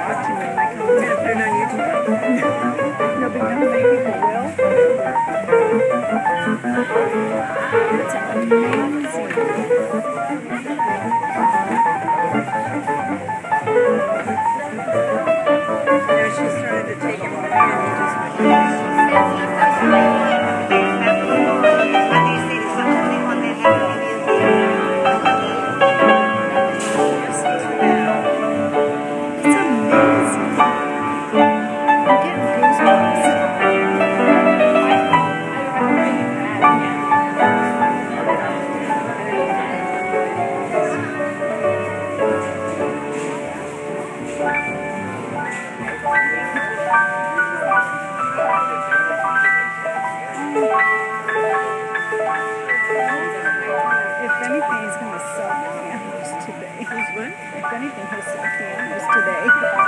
watching them. They come to put it on YouTube. No, because many people will. It's amazing. There she started to take him away and he just went. If anything, he's going to sell the animals today. If anything, he'll sell the animals today.